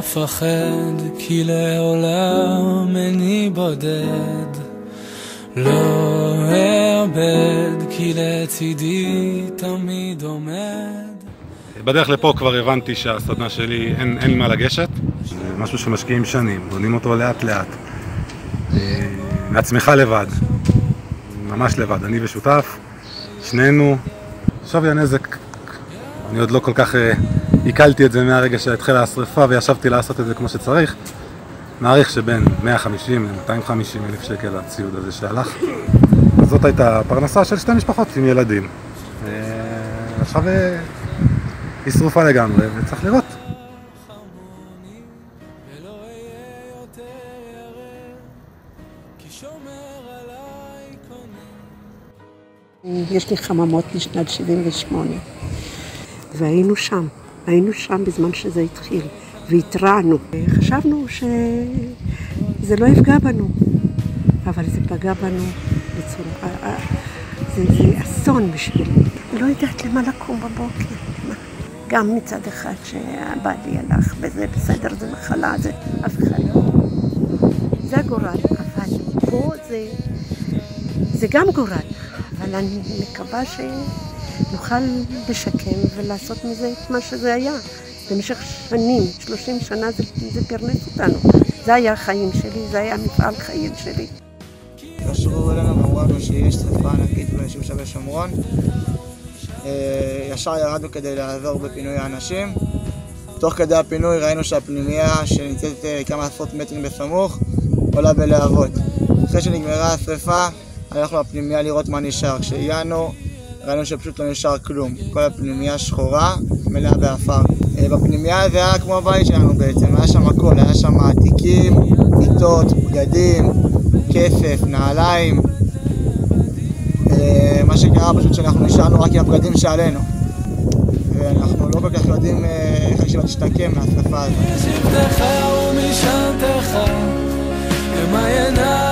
מפחד כי לעולם איני בודד, לא אאבד כי לצידי תמיד עומד. בדרך לפה כבר הבנתי שהסדנה שלי אין מה לגשת, משהו שמשקיעים שנים, בונים אותו לאט לאט, מעצמך לבד, ממש לבד, אני ושותף, שנינו. שווי הנזק, אני עוד לא כל כך עיכלתי את זה מהרגע שהתחילה השריפה וישבתי לעשות את זה כמו שצריך. מעריך שבין 150 ל-250 אלף שקל הציוד הזה שהלך. זאת הייתה פרנסה של שתי משפחות עם ילדים. עכשיו היא שרופה לגמרי וצריך לראות. יש לי חממות משנת 78, והיינו שם בזמן שזה התחיל, והתרענו. חשבנו שזה לא יפגע בנו, אבל זה פגע בנו בצורה, זה אסון בשבילי. לא יודעת למה לקום בבוקר. גם מצד אחד שהבעלי הלך, וזה בסדר, זה מחלה, זה אף אחד לא. זה הגורל, אבל פה זה גם גורל. אבל אני מקווה שנוכל לשקם ולעשות מזה את מה שזה היה. במשך שנים, 30 שנה זה פרנס אותנו. זה היה החיים שלי, זה היה מפעל חיים שלי. התקשרו אלינו ואמרו לנו שיש שריפה ענקית ביישוב שבי שומרון. ישר ירדנו כדי לעזור בפינוי האנשים. תוך כדי הפינוי ראינו שהפנימייה שנמצאת כמה עשרות מטרים בסמוך עולה בלהבות. אחרי שנגמרה השריפה הלכנו לפנימייה לראות מה נשאר. כשהגענו ראינו שפשוט לא נשאר כלום. כל הפנימייה שחורה, מלאה באפר. בפנימייה זה היה כמו הבית שלנו בעצם, היה שם הכל, היה שם עתיקים, מיטות, בגדים, כסף, נעליים. מה שקרה פשוט שאנחנו נשארנו רק עם הבגדים שעלינו. ואנחנו לא כל כך יודעים איך הישיבה תשתקם מהשריפה הזאת.